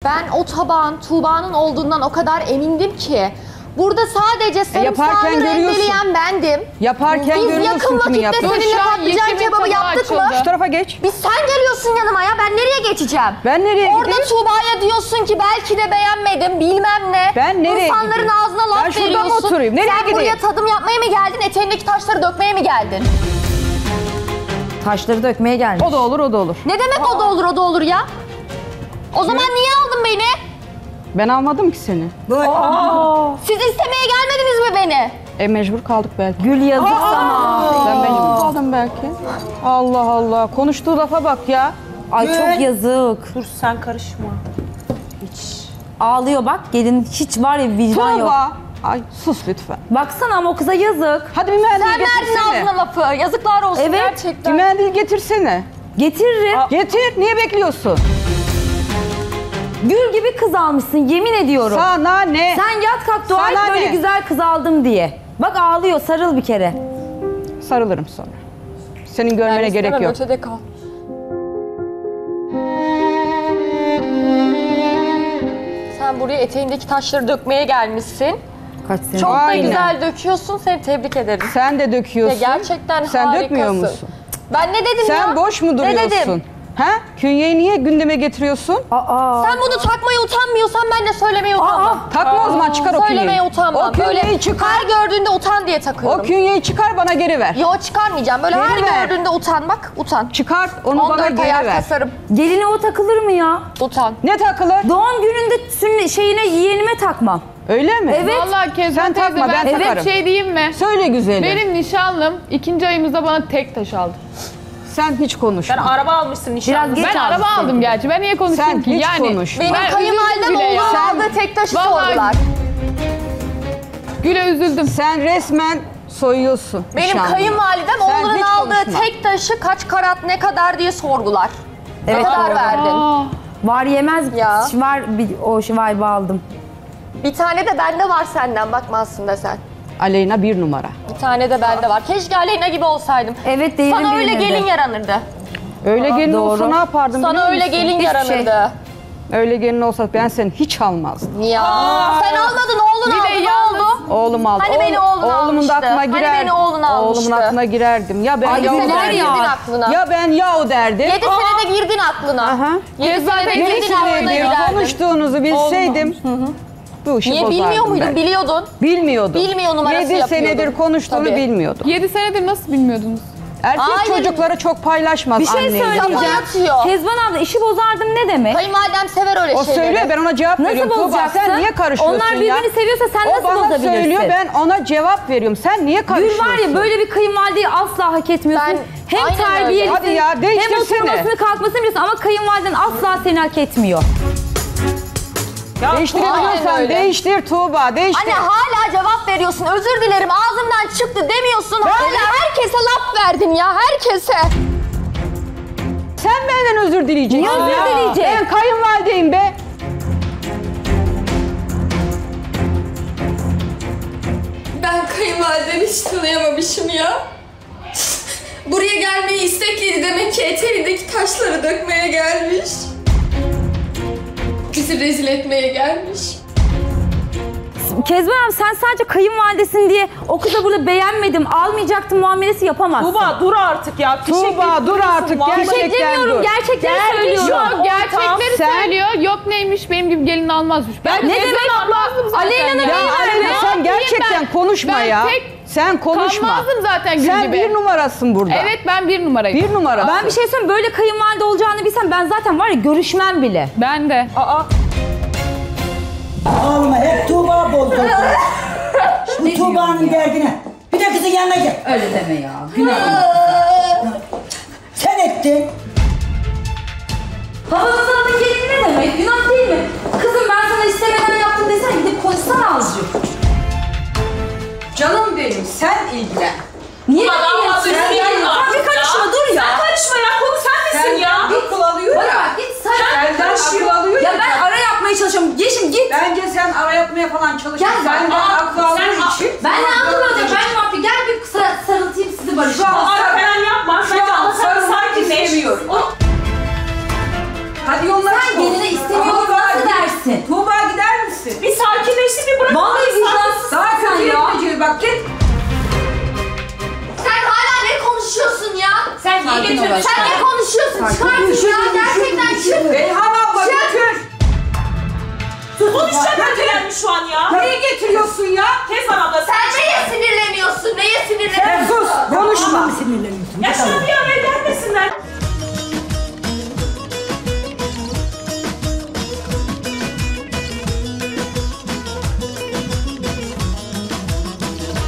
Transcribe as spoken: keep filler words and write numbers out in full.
Ben o tabağın Tuğba'nın olduğundan o kadar emindim ki. Burada sadece sarımsağını görüyorsun. rendeleyen bendim. Yaparken Biz görüyorsun yakın kimin vakitte yaptığını. seninle Şu an patlıcan Yeşim'in kebabı tabağı yaptık mı? açıldı. Şu tarafa geç. Biz sen geliyorsun yanıma ya. Ben nereye geçeceğim? Ben nereye Orada gideyim? Tuğba'ya diyorsun ki belki de beğenmedim bilmem ne. Ben nereye İnsanların gideyim? ağzına laf Ben şurada mı veriyorsun. oturayım? Nereye sen buraya gideyim? tadım yapmaya mı geldin? Eteğindeki taşları dökmeye mi geldin? Taşları dökmeye gelmiş. O da olur, o da olur. Ne demek o da olur o da olur ya? O zaman niye aldın beni? Ben almadım ki seni. Siz istemeye gelmediniz mi beni? E mecbur kaldık belki. Gül yazık sana. Ben mecbur kaldım belki. Allah Allah. Konuştuğu lafa bak ya. Ay çok yazık. Dur sen karışma. Ağlıyor bak gelin hiç var ya vicdan yok. Tuğba. Ay sus lütfen. Baksana ama o kıza yazık. Hadi bir mendil Sen verdin getirsene. ağzına lafı. Yazıklar olsun Evet. Bir gerçekten. mendil getirsene. Getiririm. Getir. Niye bekliyorsun? Gül gibi kız almışsın yemin ediyorum. Sana ne? Sen yat kalk dua et Sana böyle ne? güzel kız aldım diye. Bak ağlıyor sarıl bir kere. Sarılırım sonra. Senin görmene gerek yok. Ötede kal. Sen buraya eteğindeki taşları dökmeye gelmişsin. Kaç sene. Çok da Aynen. güzel döküyorsun. Seni tebrik ederim. Sen de döküyorsun. Ya gerçekten Sen harikasın. dökmüyor musun? Ben ne dedim ya? Sen boş mu Ne duruyorsun? dedim? Ha? Künyeyi niye gündeme getiriyorsun? Aa. Sen bunu takmaya utanmıyorsan ben de söylemeye utanmam. Takma o zaman, çıkar o künyeyi. Söylemeye utanmam. O künyeyi Böyle çıkar. her gördüğünde utan diye O takıyorum. künyeyi çıkar, bana geri ver. Yo çıkarmayacağım. Böyle Geri her ver. gördüğünde utan bak utan. Çıkart onu on bana dört geri ayar ver. tasarım. Geline o takılır mı ya? Utan. Ne takılır? Doğum gününde sünnet şeyine yeğenime takmam. Öyle mi? Evet. Vallahi Kezban Sen teyze takma, ben ben size takarım. bir şey diyeyim mi? Söyle güzelim. Benim nişanlım ikinci ayımızda bana tek taş aldı. Sen hiç konuşma. Sen araba almışsın nişanlı. Biraz geç Ben aldı araba sevgili. aldım gerçi. Ben niye konuşayım Sen ki? hiç yani konuşma. Benim ben kayınvalidem üzüldüm bile ya. oğlunu aldığı tek taşı Vallahi- sordular. Güle üzüldüm. Sen resmen soyuyorsun. Benim nişanlını. kayınvalidem Sen oğlunun hiç aldığı konuşma. tek taşı kaç karat ne kadar diye sorgular. Evet, ne kadar doğru. verdin? Aa, Var yemez Ya. var bir o şey vibe aldım. Bir tane de bende var senden bakmazsın da sen. Aleyna bir numara. Bir tane de bende var. Keşke Aleyna gibi olsaydım. Evet değerim Sana öyle bilinirdi. gelin yaranırdı. Öyle gelin doğru. olsa ne yapardım Sana biliyor öyle musun? gelin Hiçbir yaranırdı. Öyle gelin olsa ben seni hiç almazdım. Ya. Sen almadın oğlun Bir de aldı. Ne yalnız- oldu? Oğlum aldı. Hani beni oğlun Oğlumun almıştı? da aklına Hani girer. beni oğlun almıştı? Oğlumun aklına girerdim. Ya ben Ay, ya o Yedi var senede derdim. ya. girdin aklına. Ya ben ya o derdim. Yedi senede girdin aklına. Aha. Yedi Zaten senede yedi girdin aklına Bilseydim, girerdin. konuştuğunuzu bilseydim bu işi Niye bozardım bilmiyor muydun? ben. Biliyordun. Bilmiyordum. Bilmiyor numarası Yedi yapıyordun. senedir konuştuğunu Tabii. bilmiyordum. yedi senedir nasıl bilmiyordunuz? Erkek Hayır. çocukları çok paylaşmaz Bir şey anneyle. Kafa söyleyeceğim. yatıyor. Kezban abla işi bozardım ne demek? Kayınvalidem sever öyle O şeyleri. söylüyor, ben ona cevap Nasıl veriyorum. Tuğba, bozacaksın? sen niye karışıyorsun Onlar ya? birbirini seviyorsa sen O nasıl bana bozabilirsin? söylüyor, ben ona cevap veriyorum. Sen niye Gül karışıyorsun? var ya böyle bir kayınvalideyi asla hak etmiyorsun. Ben- hem aynen öyle. terbiyelisin Hadi ya, hem değiştirsene. oturmasını kalkmasını biliyorsun ama kayınvaliden asla seni hak etmiyor. Aynen Değiştirebiliyorsan öyle. değiştir Tuğba, değiştir. Anne hala cevap veriyorsun. Özür dilerim ağzımdan çıktı demiyorsun. Hala herkese laf verdin ya herkese. Sen benden özür dileyeceksin. Niye özür ya. dileyecek? Ben kayınvalideyim be. Ben kayınvalidemi hiç tanıyamamışım ya. Buraya gelmeyi istekliydi demek ki eteğindeki taşları dökmeye gelmiş. Bizi rezil etmeye gelmiş. Kezban abi sen sadece kayınvalidesin diye o kıza burada beğenmedim, almayacaktım muamelesi yapamazsın. Tuğba dur artık ya. Tuğba dur artık, Bir şey gerçekten demiyorum, dur. gerçekleri söylüyorum. Yok gerçekleri Sen- söylüyor. Yok neymiş benim gibi gelin almazmış. Ben Ne Kezban demek? almazdım zaten Aleyna'nın ya. neyi Ya var Aleyna be? sen yapayım gerçekten ben? konuşma Ben ya. tek Sen konuşma. kalmazdım zaten Gül Sen gibi. bir numarasın burada. Evet ben bir numarayım. Bir numarasın. Ben bir şey söyleyeyim, böyle kayınvalide olacağını bilsem ben zaten var ya görüşmem bile. Ben de. Aa. Ağlama, hep Tuğba bozdu. Bu Tuğba'nın derdine. Bir de kızın yanına gel. Öyle deme ya. Günah. Sen ettin. Babanızın adı gelin ne demek? Günah değil mi? Kızım ben sana istemeden yaptım desene gidip konuşsana azıcık. Canım benim, sen ilgilen. Niye Adam böyle hazır yapıyorsun? değil mi artık Bir karışma ya? dur ya. Sen karışma ya. Konu sen misin ya? akıl alıyor Bana bak git sen. Senden akıl alıyor Ya ben ara yapmaya çalışıyorum. Yeşim git. Bence sen ara yapmaya falan çalışıyorsun. Gel, Senden aa, akıl aldığın sen- için. Ben ne anlamadım? Ben ne yapayım? Gel bir sar- sarıltayım sizi barışma. Şu an- Ara falan yapma. Sen Şu an Allah sana sarılmak sakinleş. istemiyorum. O- Hadi yollara Sen çıkın. geline istemiyorum. Ama Nasıl git Niye getirdin? Sen ne konuşuyorsun? Çıkartın ya. Gerçekten çık. Reyhan abla Çık. götür. Konuşacak ötelenmiş